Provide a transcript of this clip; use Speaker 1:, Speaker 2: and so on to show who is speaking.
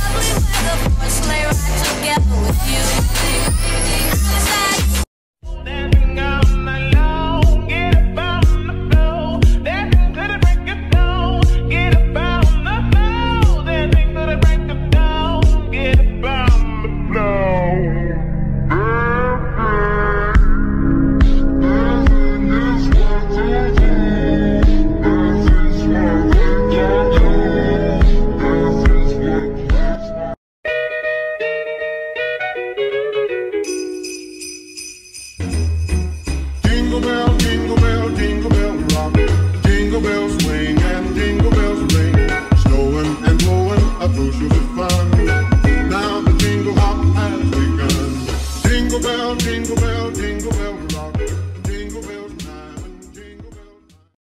Speaker 1: lovely weather for a sleigh ride together with you. Dancing all night long, get up on the floor. Dancing to the break of dawn, get up on the floor. Dancing to the break of dawn, get up on the floor.
Speaker 2: Jingle bell, jingle bell, jingle bell rock. Jingle bells swing and jingle bells ring. Snowing and blowing a bushel of fun. Now the jingle hop has begun. Jingle bell, jingle bell, jingle bell.